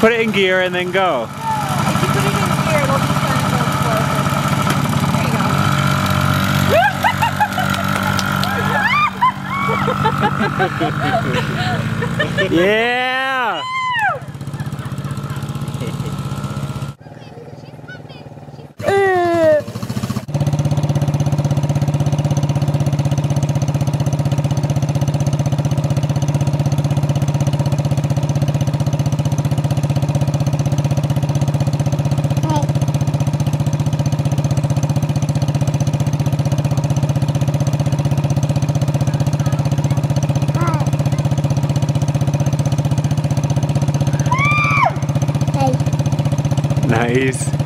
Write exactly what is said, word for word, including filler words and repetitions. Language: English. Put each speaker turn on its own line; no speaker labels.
put it in gear and then go.
If you put it in gear, it'll just turn so explosive. There you go.
Yeah! Nice.